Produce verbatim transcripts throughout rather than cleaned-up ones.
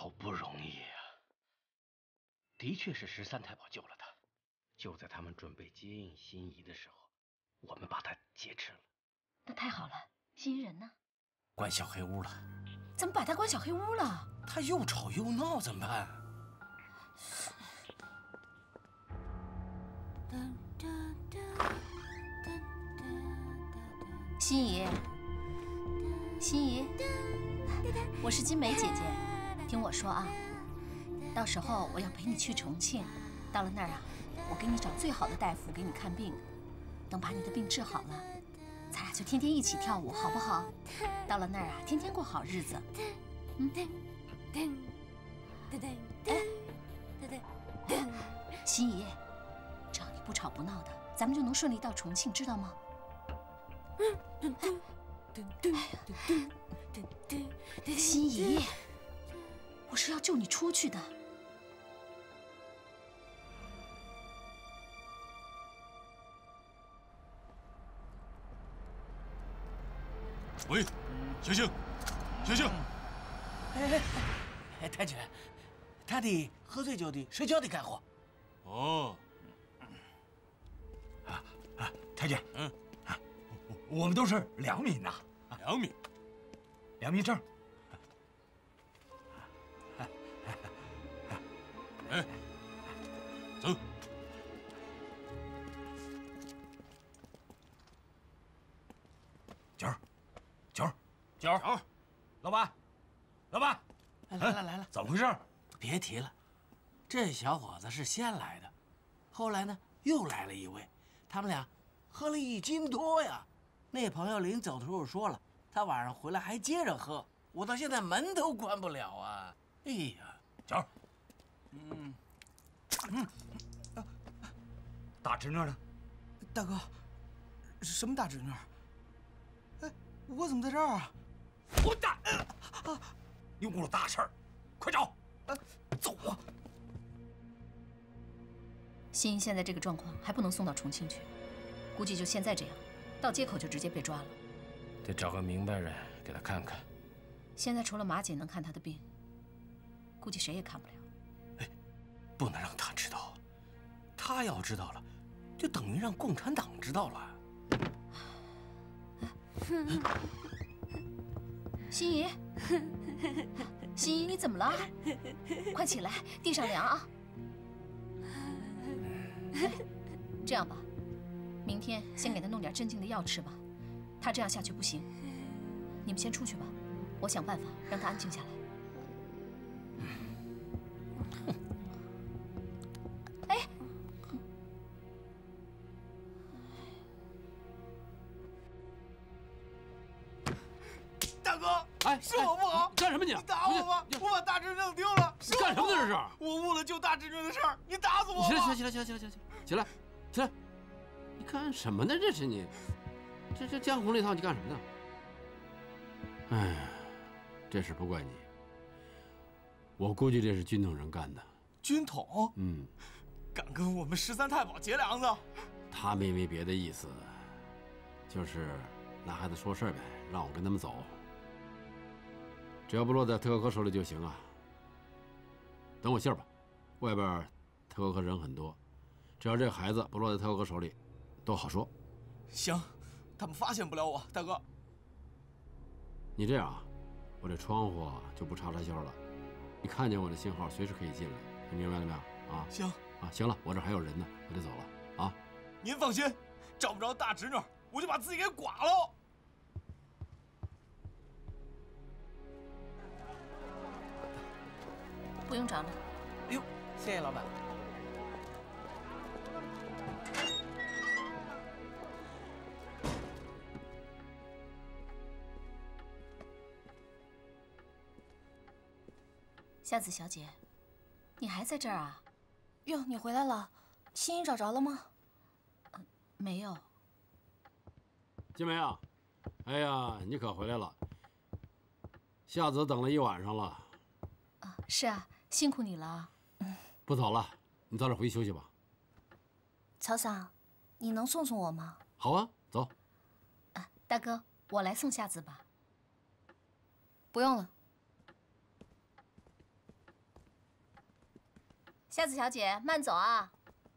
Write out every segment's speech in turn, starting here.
好不容易呀、啊！的确是十三太保救了他。就在他们准备接应心仪的时候，我们把他劫持了。 那太好了，心仪人呢？ 关小黑屋了。 怎么把他关小黑屋了？ 他又吵又闹，怎么办？ 心仪，心仪，我是金梅姐姐，听我说啊，到时候我要陪你去重庆，到了那儿啊，我给你找最好的大夫给你看病，等把你的病治好了，咱俩就天天一起跳舞，好不好？到了那儿啊，天天过好日子。嗯。哎，心仪，只要你不吵不闹的，咱们就能顺利到重庆，知道吗？心仪，我是要救你出去的。 喂，醒醒，醒醒！ 哎哎哎，太君，他的喝醉酒的睡觉的干活。 哦。 啊啊，太君，嗯，啊，我我们都是良民呐。 良民， 良民证。 哎，走。 九儿，九儿， 九儿， 老板，老板， 来了来了， 怎么回事？ 别提了，这小伙子是先来的，后来呢又来了一位，他们俩喝了一斤多呀。那朋友临走的时候说了，他晚上回来还接着喝，我到现在门都关不了啊！哎呀， 九儿，嗯嗯，大侄女呢？ 大哥，什么大侄女？哎，我怎么在这儿啊？ 混蛋！啊，你误了大事儿，快找！ 呃，走啊！ 心仪现在这个状况还不能送到重庆去，估计就现在这样，到街口就直接被抓了。 得找个明白人给他看看。 现在除了马姐能看他的病，估计谁也看不了。 哎，不能让他知道，他要知道了，就等于让共产党知道了。 心仪，心仪，你怎么了？快起来，地上凉啊！哎，这样吧，明天先给他弄点镇静的药吃吧。他这样下去不行，你们先出去吧，我想办法让他安静下来。哎， 大哥， 哎， 是我不好， 干什么你？ 你打我吧，我把大侄女弄丢了。 你干什么呢？这是我误了救大侄女的事儿，你打死我！ 起来，起来，起来，起来，起来，起来，起来！你干什么呢？这是你，这这江湖那套，你干什么呢？哎呀，这事不怪你，我估计这是军统人干的。 军统？ 嗯， 敢跟我们十三太保结梁子？ 他们也没别的意思，就是拿孩子说事儿呗，让我跟他们走。只要不落在特高科手里就行啊。等我信儿吧，外边特高科人很多，只要这孩子不落在特高科手里，都好说。 行，他们发现不了我，大哥。 你这样啊，我这窗户就不插插销了，你看见我的信号，随时可以进来，你明白了没有？啊， 行啊，行了，我这还有人呢，我得走了啊。 您放心，找不着大侄女，我就把自己给剐了。 不用找了。 哎呦，谢谢老板。 夏子小姐，你还在这儿啊？ 哟，你回来了，心仪找着了吗？ 呃，没有。 金梅啊，哎呀，你可回来了。夏子等了一晚上了。 啊，是啊，辛苦你了。嗯， 不早了，你早点回去休息吧。 曹桑，你能送送我吗？ 好啊，走。 啊，大哥，我来送夏子吧。 不用了。 夏子小姐，慢走啊！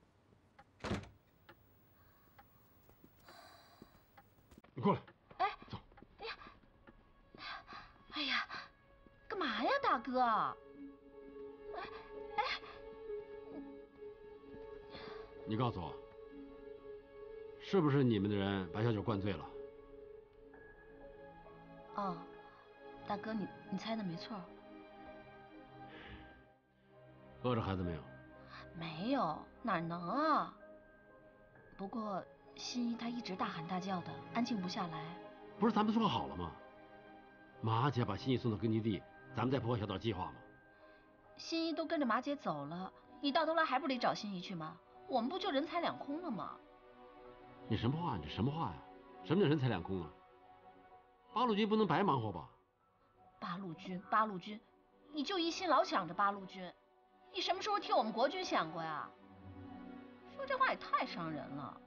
你过来。 哎， 走。 哎呀，哎呀，干嘛呀，大哥？哎哎， 你告诉我，是不是你们的人把小九灌醉了？ 哦，大哥，你你猜的没错。 饿着孩子没有？ 没有，哪能啊？不过新一他一直大喊大叫的，安静不下来。 不是咱们说好了吗？马姐把新一送到根据地，咱们再破坏小岛计划吗？ 新一都跟着马姐走了，你到头来还不得找新一去吗？我们不就人财两空了吗？ 你什么话？你这什么话呀？什么叫人财两空啊？八路军不能白忙活吧？ 八路军，八路军，你就一心老想着八路军，你什么时候替我们国军想过呀？说这话也太伤人了。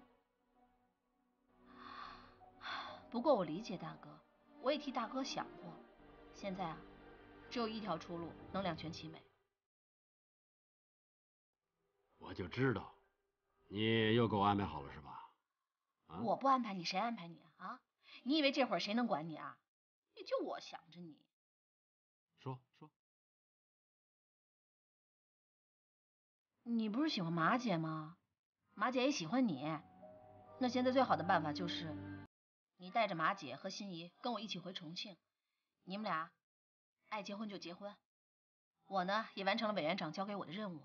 不过我理解大哥，我也替大哥想过，现在啊，只有一条出路能两全其美。 我就知道，你又给我安排好了是吧？啊、 我不安排你，谁安排你啊？啊？你以为这会儿谁能管你啊？也就我想着你。 说说。 你不是喜欢马姐吗？马姐也喜欢你。那现在最好的办法就是，你带着马姐和心怡跟我一起回重庆，你们俩爱结婚就结婚。我呢也完成了委员长交给我的任务。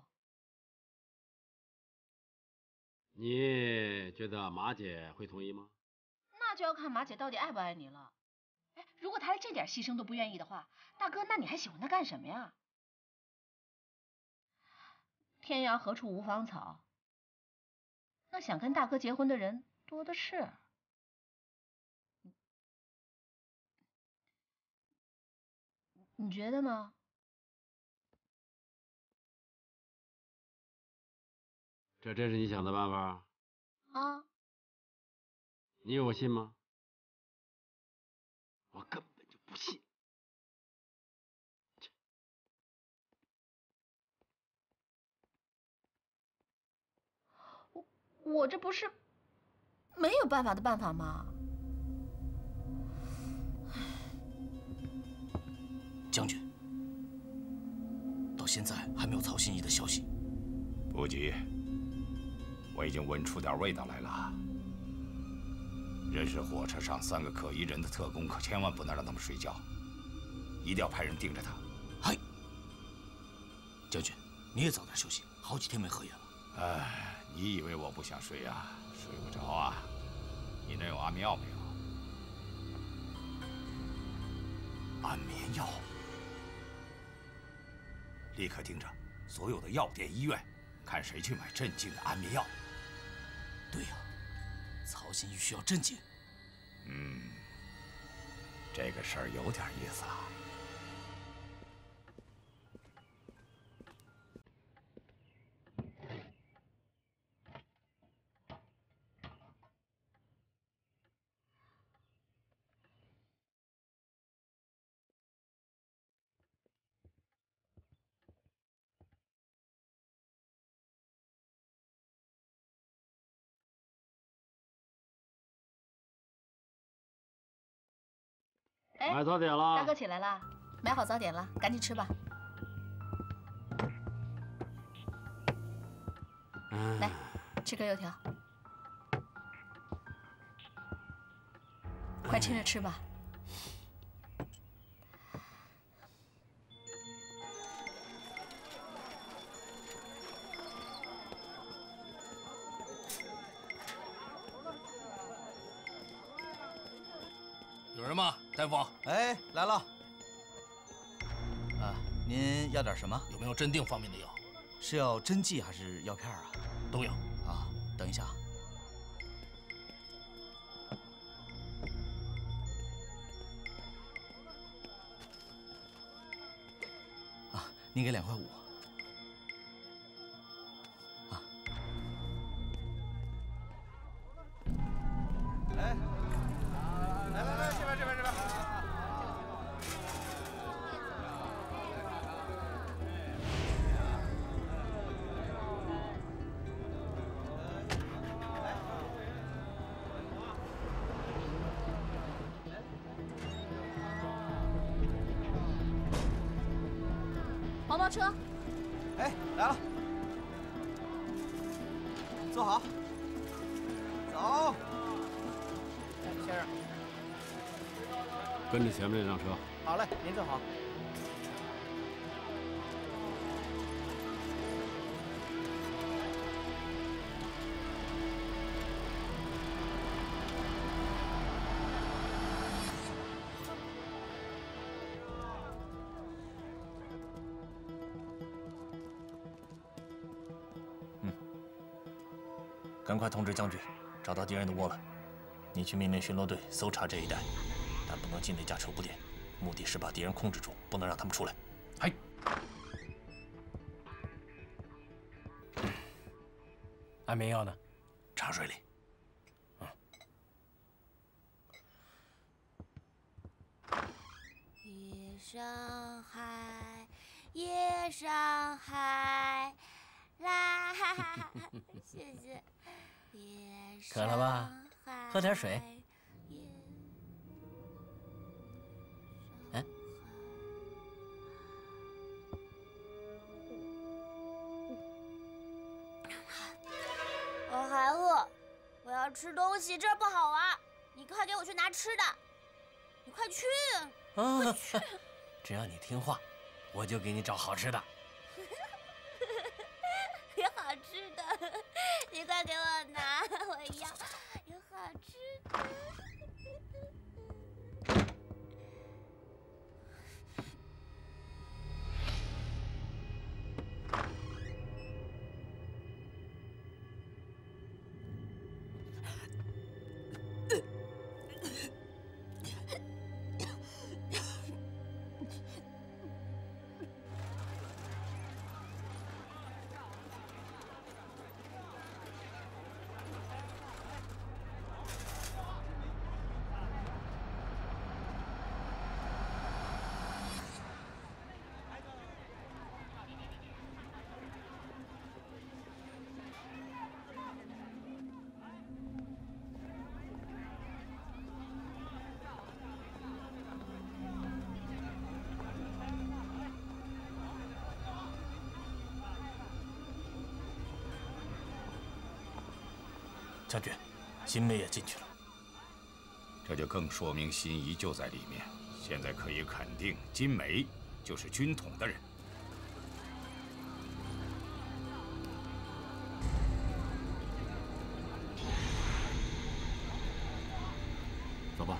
你觉得马姐会同意吗？ 那就要看马姐到底爱不爱你了。哎，如果她连这点牺牲都不愿意的话，大哥，那你还喜欢她干什么呀？天涯何处无芳草，那想跟大哥结婚的人多的是。你觉得呢？ 这真是你想的办法？ 啊？ 你以为我信吗？我根本就不信。 我我这不是没有办法的办法吗？ 将军，到现在还没有曹新义的消息。 不急，我已经闻出点味道来了。人是火车上三个可疑人的特工，可千万不能让他们睡觉，一定要派人盯着他。 嗨，将军，你也早点休息，好几天没合眼了。 哎，你以为我不想睡呀？睡不着啊！你那有安眠药没有？安眠药。立刻盯着所有的药店、医院，看谁去买镇静的安眠药。 对呀，曹新玉需要镇静。 嗯，这个事儿有点意思啊。 买早点了。 大哥起来了，买好早点了，赶紧吃吧。来，吃根油条，快趁热吃吧。 有人吗，大夫？ 哎，来了。啊，您要点什么？ 有没有镇定方面的药？ 是要针剂还是药片啊？ 都有。 啊，等一下。啊，您给两块五。啊。哎。来来来，这边这边这边。 毛毛车。 哎，来了，坐好，走。先生， 跟着前面那辆车。 好嘞，您坐好。 赶快通知将军，找到敌人的窝了。你去命令巡逻队搜查这一带，但不能进那家车铺店，目的是把敌人控制住，不能让他们出来。 嗨。安眠药呢？ 茶水里。 嗯。 夜上海，夜上海，啦哈哈！谢谢。 渴了吧？喝点水。嗯。 我还饿，我要吃东西，这儿不好玩。你快给我去拿吃的！你快去！ 啊！ 快去！ 只要你听话，我就给你找好吃的。 有好吃的，你快给我拿，我要有好吃的。 将军，新梅也进去了， 这就更说明辛夷就在里面。现在可以肯定，金梅就是军统的人。 走吧。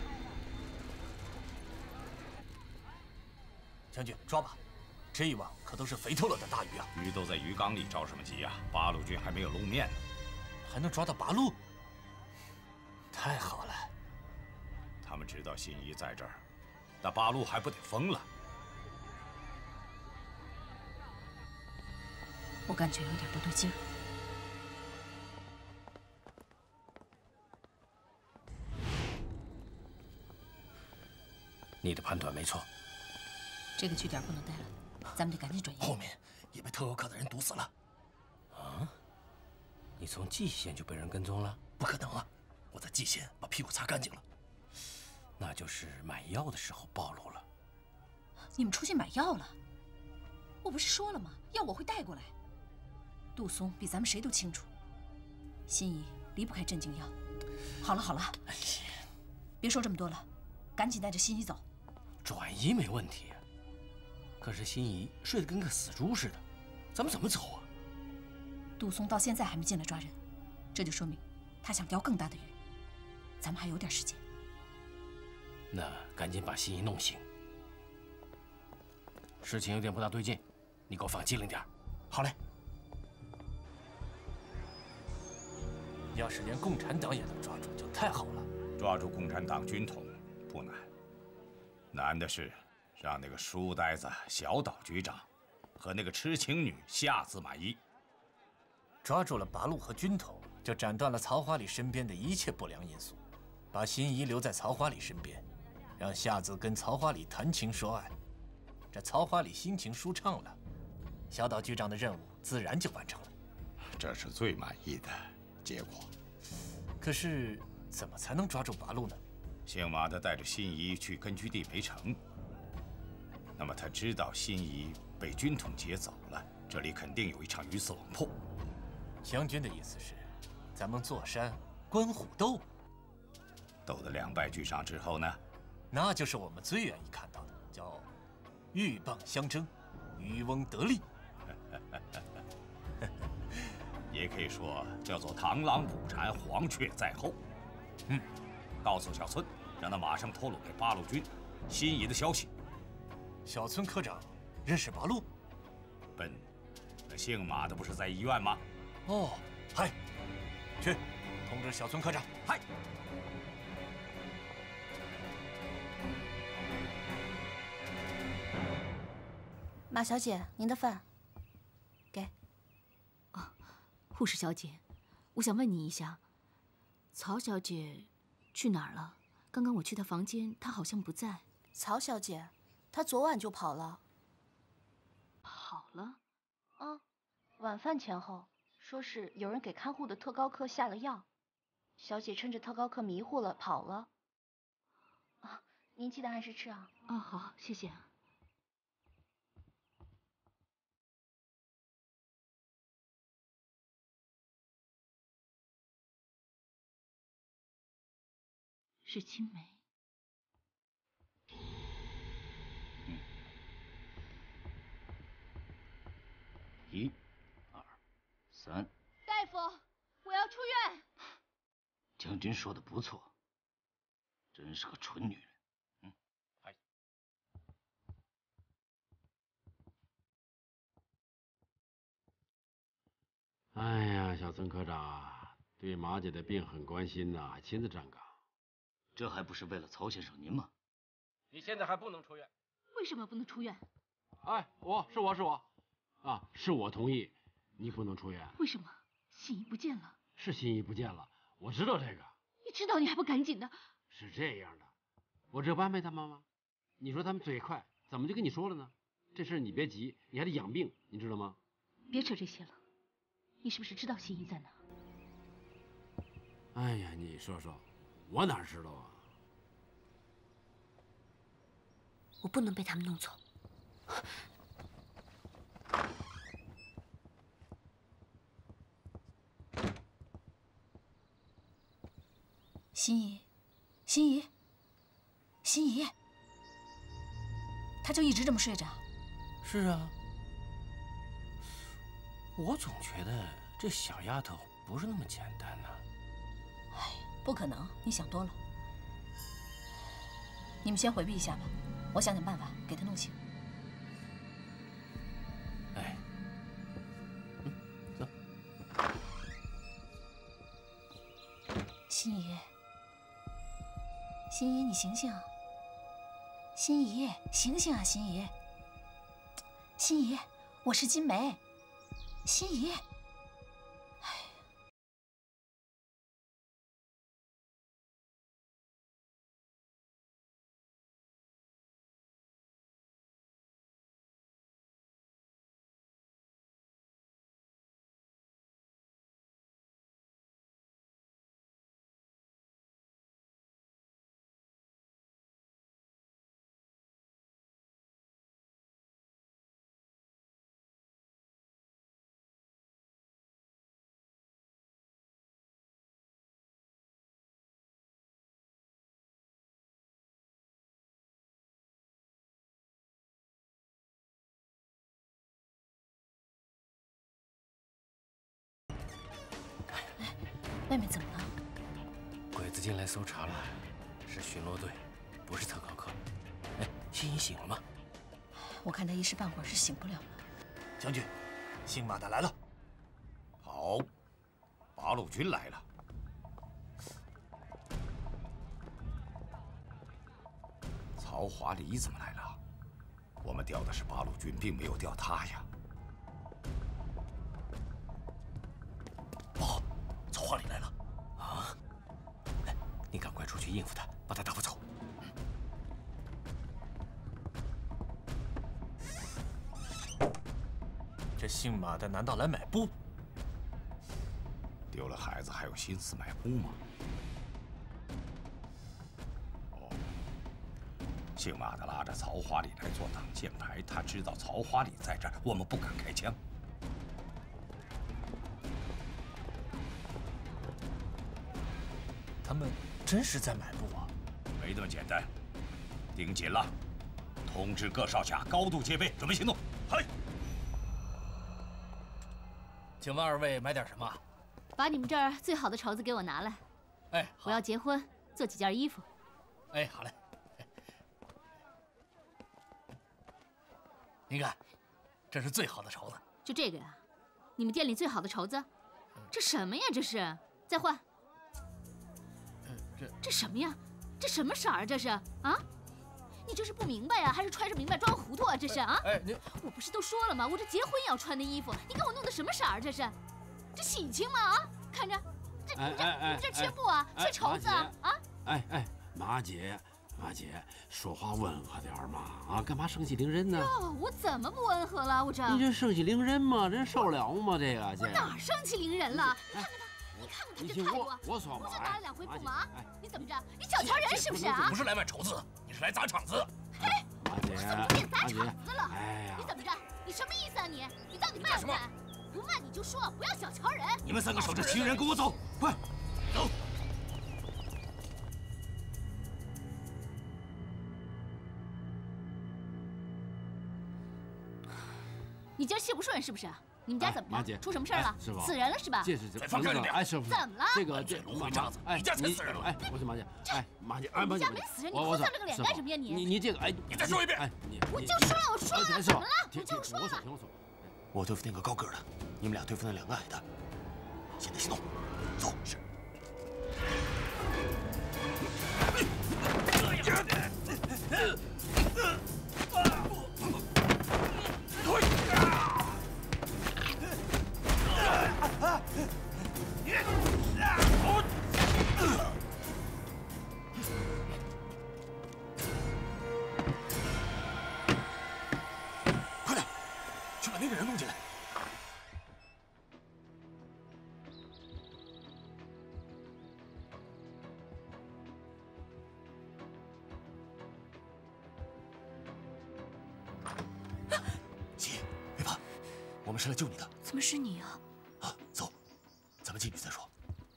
将军，抓吧！这一网可都是肥透了的大鱼啊！ 鱼都在鱼缸里，着什么急呀？八路军还没有露面呢。 还能抓到八路，太好了！ 他们知道辛夷在这儿，那八路还不得疯了？ 我感觉有点不对劲儿。 你的判断没错， 这个据点不能待了，咱们得赶紧转移。 后面也被特尤克的人毒死了。 啊？你从蓟县就被人跟踪了？ 不可能啊！我在蓟县把屁股擦干净了。 那就是买药的时候暴露了。 你们出去买药了？我不是说了吗？药我会带过来。杜松比咱们谁都清楚，辛夷离不开镇静药。好了好了， 哎呀， 别说这么多了，赶紧带着辛夷走。 转移没问题，可是辛夷睡得跟个死猪似的，咱们怎么走啊？ 杜松到现在还没进来抓人，这就说明他想钓更大的鱼。咱们还有点时间。 那赶紧把辛夷弄醒。事情有点不大对劲，你给我放机灵点。 好嘞。要是连共产党也能抓住，就太好了。 抓住共产党军统不难，难的是让那个书呆子小岛局长和那个痴情女夏子满意。 抓住了八路和军统，就斩断了曹花里身边的一切不良因素，把辛夷留在曹花里身边，让夏子跟曹花里谈情说爱。这曹花里心情舒畅了，小岛局长的任务自然就完成了。 这是最满意的结果。 可是怎么才能抓住八路呢？ 姓马的带着辛夷去根据地没成，那么他知道辛夷被军统劫走了，这里肯定有一场鱼死网破。 将军的意思是，咱们坐山观虎斗， 斗得两败俱伤之后呢？ 那就是我们最愿意看到的，叫鹬蚌相争，渔翁得利。 也可以说叫做螳螂捕蝉，黄雀在后。嗯，告诉小村，让他马上透露给八路军心仪的消息。 小村科长认识八路？ 笨，那姓马的不是在医院吗？ 哦，嗨，去通知小村科长。嗨。 马小姐，您的饭。给。 哦，护士小姐，我想问你一下，曹小姐去哪儿了？刚刚我去她房间，她好像不在。 曹小姐，她昨晚就跑了。 跑了？ 嗯，晚饭前后，说是有人给看护的特高科下了药，小姐趁着特高科迷糊了跑了。啊，您记得按时吃啊。 啊，好，谢谢。是青梅。 嗯。一、二、三。 大夫，我要出院。 将军说的不错，真是个蠢女人。嗯，哎。 哎呀，小村科长对马姐的病很关心呐，还亲自站岗。 这还不是为了曹先生您吗？ 你现在还不能出院。 为什么不能出院？ 哎，我是我是我，啊，是我同意，你不能出院。 为什么？心怡不见了。 是心怡不见了，我知道这个。 你知道你还不赶紧的？ 是这样的，我这不安排他们吗？你说他们嘴快，怎么就跟你说了呢？这事你别急，你还得养病，你知道吗？ 别扯这些了，你是不是知道心怡在哪？ 哎呀，你说说。我哪知道啊！ 我不能被他们弄走。 心怡，心怡，心怡，她就一直这么睡着？ 是啊，我总觉得这小丫头不是那么简单呢。 哎。不可能，你想多了。你们先回避一下吧，我想想办法给他弄醒。 哎，嗯，走。 心怡，心怡，你醒醒！心怡，醒醒啊，心怡！心怡，我是金梅。心怡。外面怎么了？ 鬼子进来搜查了，是巡逻队，不是特高科。哎，心怡醒了吗？ 我看他一时半会儿是醒不了了。 将军，姓马的来了。 好，八路军来了。曹华黎怎么来了？我们调的是八路军，并没有调他呀。 不好，曹华黎来了！啊！哎，你赶快出去应付他，把他打发走。 这姓马的难道来买布？ 丢了孩子还有心思买布吗？哦， 姓马的拉着曹华礼来做挡箭牌，他知道曹华礼在这儿，我们不敢开枪。 他们真是在买布啊？ 没那么简单，盯紧了，通知各哨下高度戒备，准备行动。嗨！ 请问二位买点什么？ 把你们这儿最好的绸子给我拿来。 哎， 我要结婚，做几件衣服。 哎，好嘞。您看，这是最好的绸子。 就这个呀？你们店里最好的绸子？这什么呀？这是？再换。 这这什么呀？这什么色儿？这是啊？你这是不明白呀，还是揣着明白装糊涂啊？这是啊？ 哎，您我不是都说了吗？我这结婚要穿的衣服，你给我弄的什么色儿？这是？这喜庆吗？啊？看着，这你这你们这缺布啊，缺绸子啊？啊？ 哎哎，马姐，马姐，说话温和点嘛！啊，干嘛盛气凌人呢？ 哟，我怎么不温和了？我这你这盛气凌人嘛，人受了吗？这个我哪盛气凌人了？你看看他，你看看他这态度， 我说不就拿了两回布吗？你怎么着？你小瞧人是不是啊？ 不是来买绸子，你是来砸场子。 哎， 马姐， 我怎么变砸场子了？ 哎呀， 你怎么着？你什么意思啊你？你到底卖不卖？不卖你就说，不要小瞧人。 你们三个守着行人，跟我走，快走！ 你今儿气不顺是不是？你们家怎么着？出什么事了？ 师傅， 死人了是吧？ 这是这， 再放开点！ 哎，师傅， 怎么了？ 这个这芦荟渣子，你家才死人了！ 哎，我说马姐，哎，马姐，哎，马姐， 你家没死人，你哭丧这个脸干什么呀你？ 你你这个，哎， 你再说一遍！ 哎，你我就说了，我说了，怎么了？我就说了。 我说，听我说， 我对付那个高个的，你们俩对付那两个矮的。现在行动，走。是。 快点，去把那个人弄进来。 姐，别怕，我们是来救你的。 怎么是你啊？ 啊，走，咱们进去再说。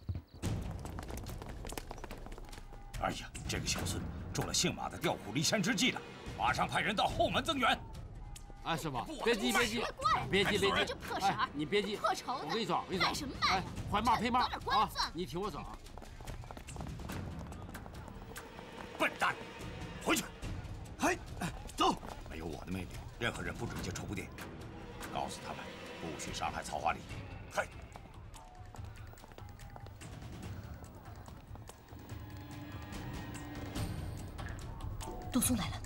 哎呀，这个小孙中了姓马的调虎离山之计了，马上派人到后门增援。 哎，师傅，别急别急，别急别急， 这破色儿， 你别急， 破绸子， 我跟你说，我跟你说， 卖什么卖？ 坏马赔马啊！ 算你听我说啊， 笨蛋，回去！ 嘿，走！ 没有我的命令，任何人不准进绸布店。告诉他们，不许伤害曹华礼。嗨。 杜松来了，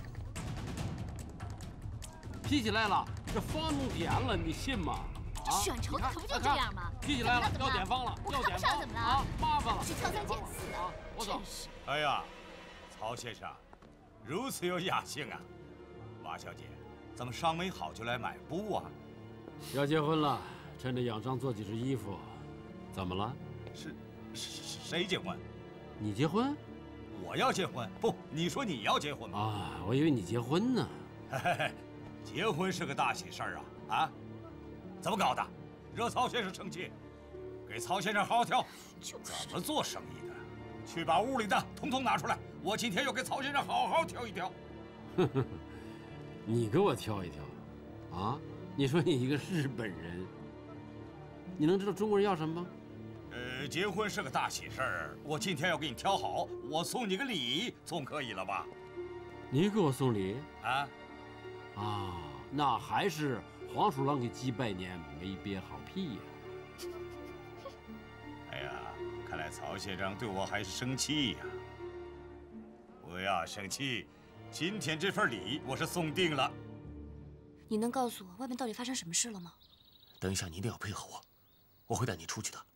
脾气来了，这房弄颠了，你信吗？ 这选绸子可不就这样吗？ 脾气来了，要点房了， 我看不上怎么了？ 啊，麻烦了， 去挑三拣四的， 我走。 哎呀，曹先生，如此有雅兴啊！马小姐，怎么尚没好就来买布啊？ 要结婚了，趁着养伤做几身衣服。怎么了？ 是，谁结婚？ 你结婚？ 我要结婚？不，你说你要结婚吗？ 啊，我以为你结婚呢。 嘿嘿嘿，结婚是个大喜事儿啊！啊，怎么搞的？惹曹先生生气？给曹先生好好挑。怎么做生意的？去把屋里的统统拿出来，我今天要给曹先生好好挑一挑。 呵呵，你给我挑一挑，啊？你说你一个日本人，你能知道中国人要什么吗？ 呃，结婚是个大喜事儿，我今天要给你挑好，我送你个礼，总可以了吧？ 你给我送礼啊？ 啊，那还是黄鼠狼给鸡拜年没憋好屁呀！ 哎呀，看来曹先生对我还是生气呀。不要生气，今天这份礼我是送定了。 你能告诉我外面到底发生什么事了吗？ 等一下，你一定要配合我，我会带你出去的。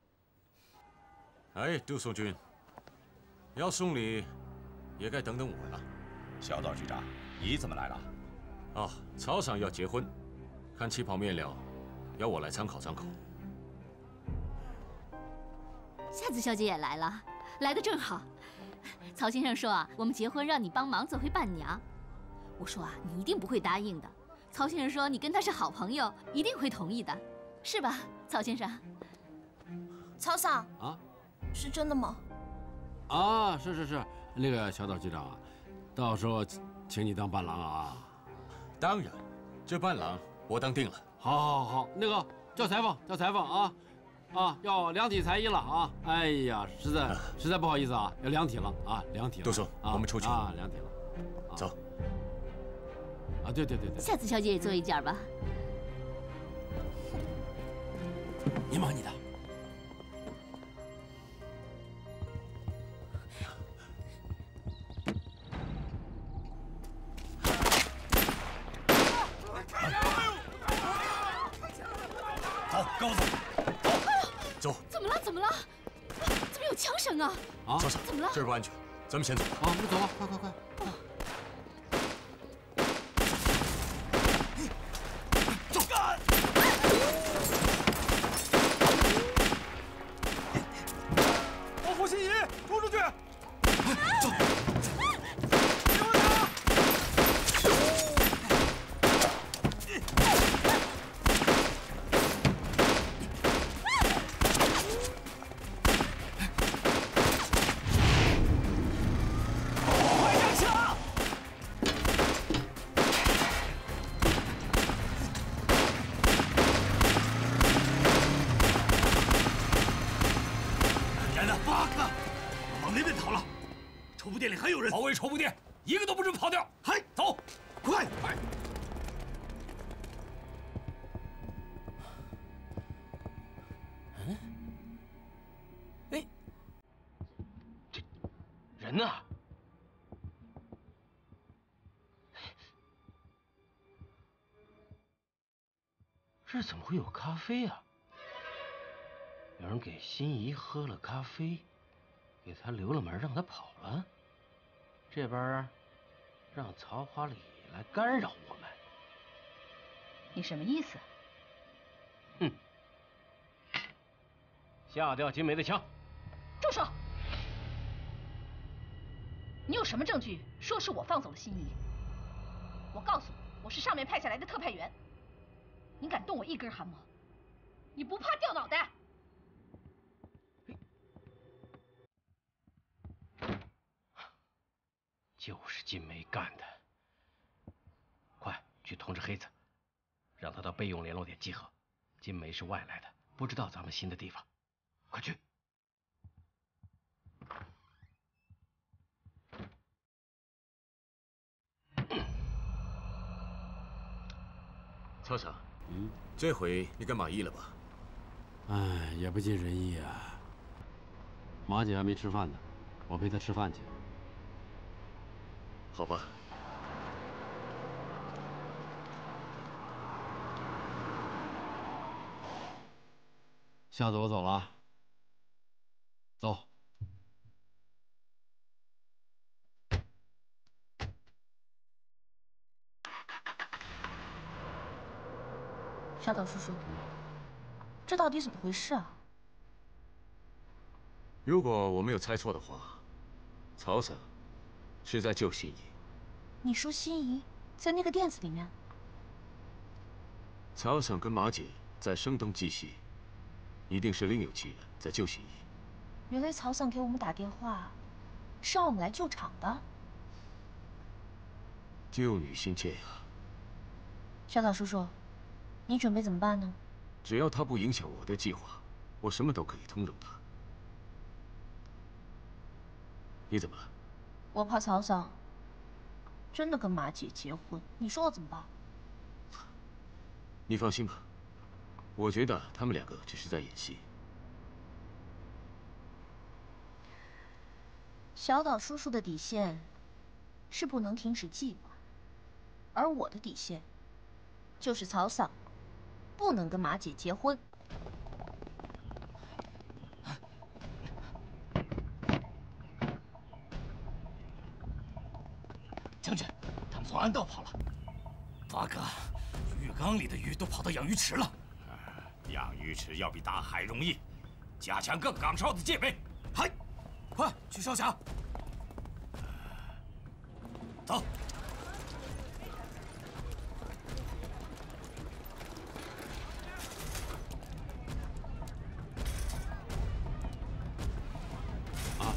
哎，杜松军，要送礼，也该等等我们了。 小道局长，你怎么来了？ 哦，曹赏要结婚，看旗袍面料，要我来参考参考。 夏子小姐也来了，来的正好。 曹先生说啊，我们结婚让你帮忙做回伴娘。我说啊，你一定不会答应的。曹先生说你跟他是好朋友，一定会同意的，是吧，曹先生？ 曹桑啊， 是真的吗？ 啊，是是是，那个小岛局长啊，到时候请你当伴郎啊。 当然，这伴郎我当定了。 好，好，好，那个叫裁缝，叫裁缝啊，啊，要量体裁衣了啊！哎呀，实在实在不好意思啊，要量体了啊，量体了。 杜叔， 啊， 我们出去啊，量体了。 走。 啊，对对对对。 下次小姐也做一件吧。 你忙你的。 走，跟我走。走。 怎么了？怎么了？怎么有枪声啊？ 啊， 曹桑， 怎么了？ 这儿不安全，咱们先走。 啊，我们走吧，快快快。 走。 保护心仪，冲出去！ 走。 给我打！ 绸布店里还有人， 保卫绸布店，一个都不准跑掉！ 嗨， 走， 快！ 快！ 嗯，哎， 这人呢？这怎么会有咖啡啊？有人给心仪喝了咖啡，给他留了门，让他跑了。这边让曹华礼来干扰我们。 你什么意思？ 哼！下掉金梅的枪！ 住手！你有什么证据说是我放走了心仪？我告诉你，我是上面派下来的特派员。你敢动我一根汗毛？你不怕掉脑袋？ 就是金梅干的。快去通知黑子，让他到备用联络点集合。金梅是外来的，不知道咱们新的地方。快去！ 曹桑，嗯，这回你跟满意了吧？ 哎，也不尽人意啊。马姐还没吃饭呢，我陪她吃饭去。 好吧。 下次我走了啊。走。 沙岛叔叔，这到底怎么回事啊？ 如果我没有猜错的话，曹桑是在救心仪。 你说心仪在那个店子里面？ 曹桑跟马姐在声东击西，一定是另有其人在救心仪。 原来曹桑给我们打电话，是让我们来救场的。 救女心切呀！ 沙岛叔叔，你准备怎么办呢？ 只要他不影响我的计划，我什么都可以通融他。你怎么了？ 我怕曹桑真的跟马姐结婚，你说我怎么办？ 你放心吧，我觉得他们两个只是在演戏。 小岛叔叔的底线是不能停止计划，而我的底线就是曹桑不能跟马姐结婚。 将军，他们从暗道跑了。八哥，浴缸里的鱼都跑到养鱼池了。 养鱼池要比打海容易，加强各岗哨的戒备。 嗨，快去哨卡！ 走。 啊，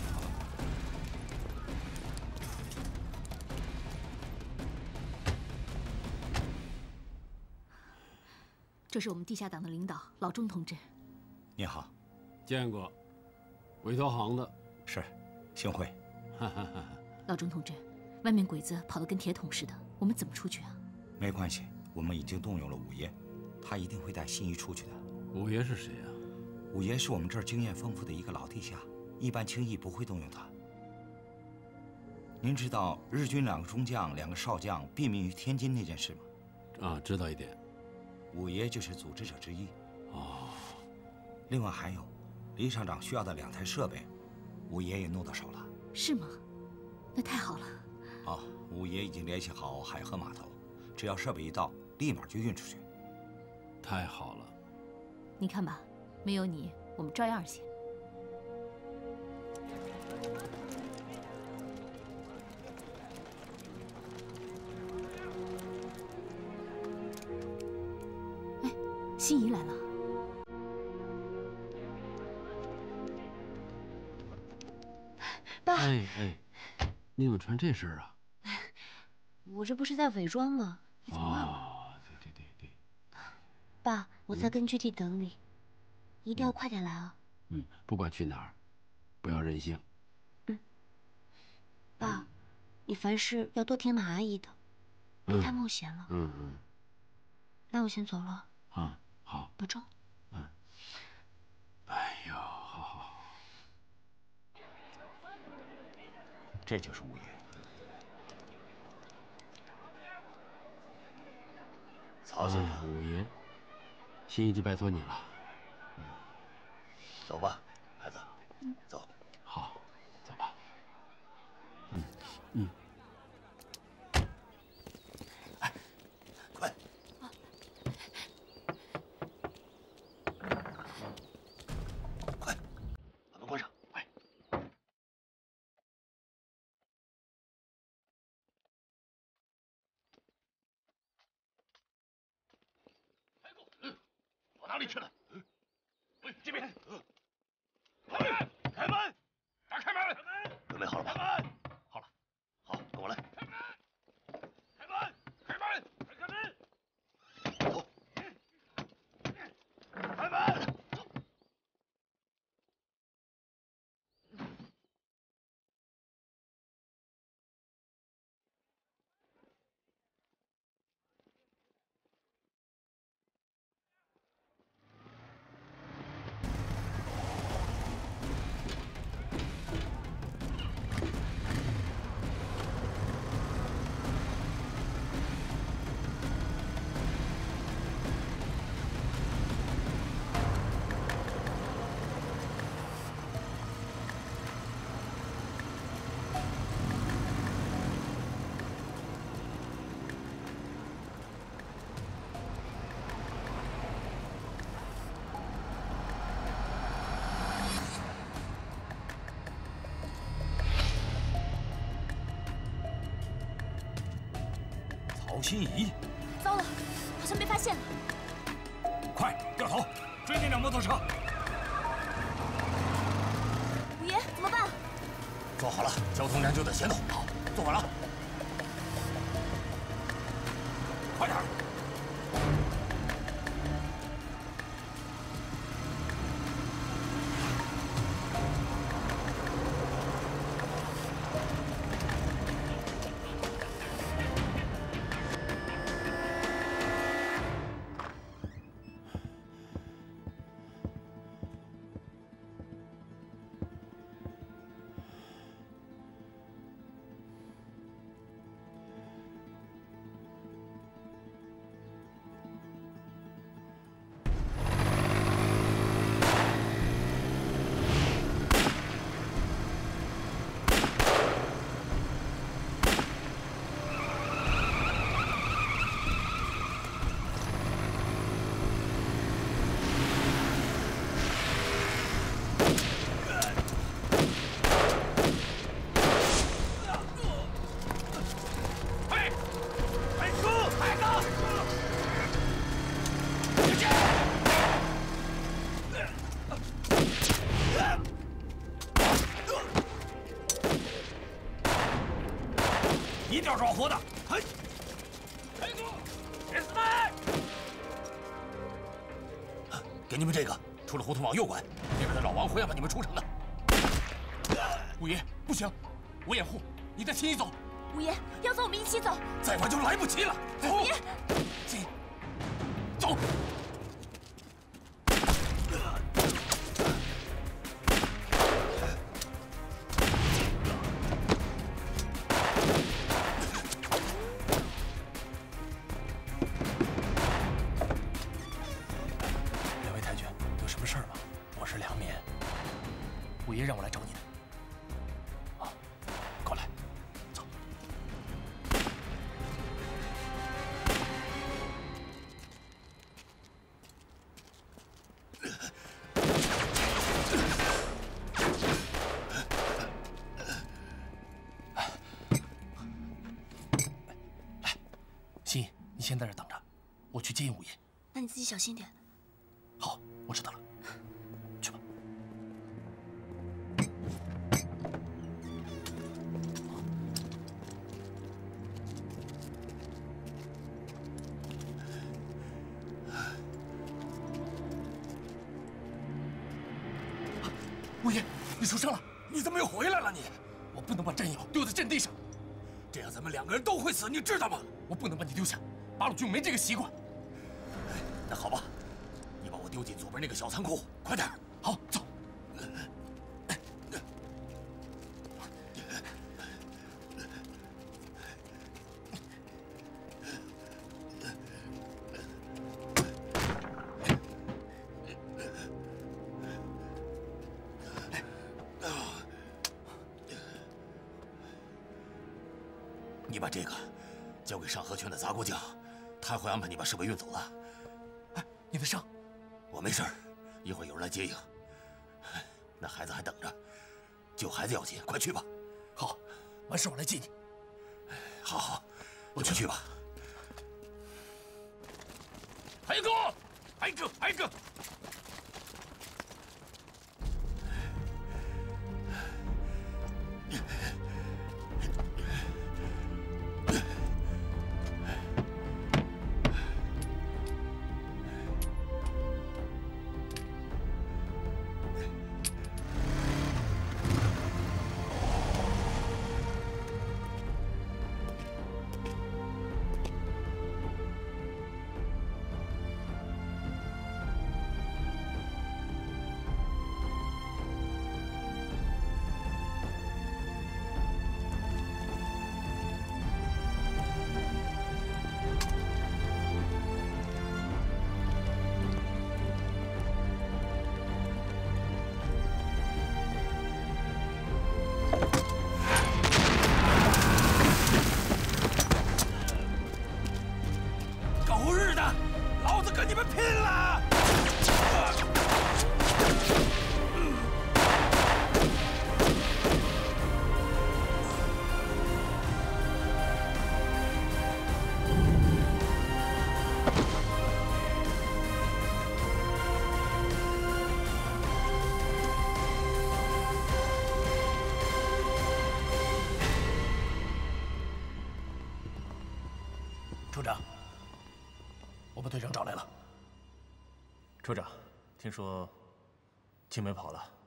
这是我们地下党的领导老钟同志。 你好， 见过，委托行的。 是，幸会。 老钟同志，外面鬼子跑得跟铁桶似的，我们怎么出去啊？ 没关系，我们已经动用了五爷，他一定会带新一出去的。 五爷是谁呀？ 五爷是我们这儿经验丰富的一个老地下，一般轻易不会动用他。您知道日军两个中将、两个少将毙命于天津那件事吗？ 啊，知道一点。 五爷就是组织者之一。 哦。 另外还有，李厂长需要的两台设备，五爷也弄到手了。 是吗？那太好了。 哦，五爷已经联系好海河码头，只要设备一到，立马就运出去。 太好了。 你看吧，没有你，我们照样行。哎，心怡来了。 爸， 哎哎，你怎么穿这身啊？ 我这不是在伪装吗？你怎么忘了？ 哦，对对对对。 爸，我在根据地等你，一定要快点来啊！ 嗯，不管去哪儿，不要任性。 嗯。爸，你凡事要多听马阿姨的，别太冒险了。 嗯嗯。 那我先走了。 啊，好。 保重。 嗯。哎呦，好好好。 这就是五爷。 曹先生， 五爷，心一直拜托你了。 嗯，走吧，孩子，走。 好，走吧。嗯嗯。 哎，快！快，把门关上，快！跑哪里去了？喂，这边！开门！开门！打开门！准备好了吧？开门！好了，好，跟我来。开门！开门！开门！开门！走！开门！曹心怡， 糟了，好像被发现了。 快掉头，追那辆摩托车！ 五爷，怎么办？ 做好了，交通梁就在前头。好，做完了。快点！ 一定要抓活的！嘿， 开哥，铁丝麦， 给你们这个，出了胡同往右拐，那边的老王会要把你们出城的。五爷，不行，我掩护，你带秦姨走。 五爷，要走我们一起走。 再晚就来不及了。走， 五爷， 秦，走。 五爷让我来找你的。啊，过来，走。来，心怡，你先在这等着，我去接应五爷。 那你自己小心点。 好，我知道了。 五爷，你受伤了？你怎么又回来了？你，我不能把战友丢在阵地上，这样咱们两个人都会死，你知道吗？我不能把你丢下，八路军没这个习惯。那好吧，你把我丢进左边那个小仓库，快点！好，走。你把这个交给上河圈的杂国将，他会安排你把设备运走的。哎，你的伤？我没事，一会儿有人来接应。那孩子还等着，救孩子要紧，快去吧。好，完事我来接你。好好，我去去吧。 海哥，海哥，海哥。 处长，我把队长找来了。处长，听说青梅跑了。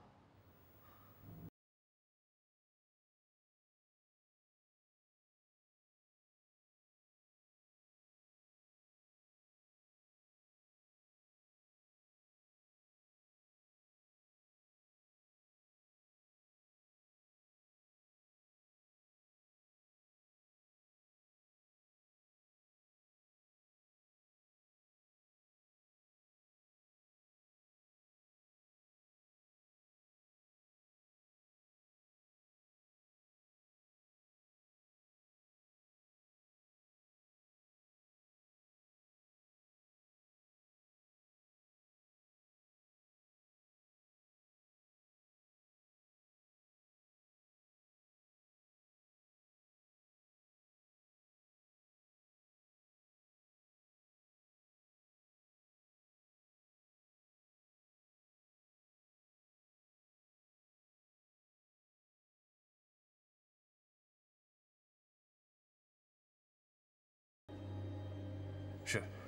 是。